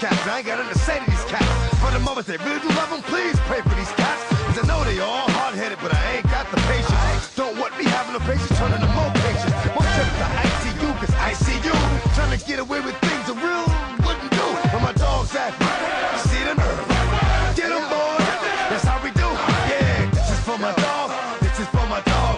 cats. I ain't got nothing to say to these cats. For the moment they really do love them, please pray for these cats. Cause I know they all hard-headed, but I ain't got the patience. Don't want me having no patience, turning to more patience. One trip to ICU, cause I see you trying to get away with things a real wouldn't do. Where my dogs at? You see them? Get them, boys. That's how we do. Yeah, this is for my dog. This is for my dog.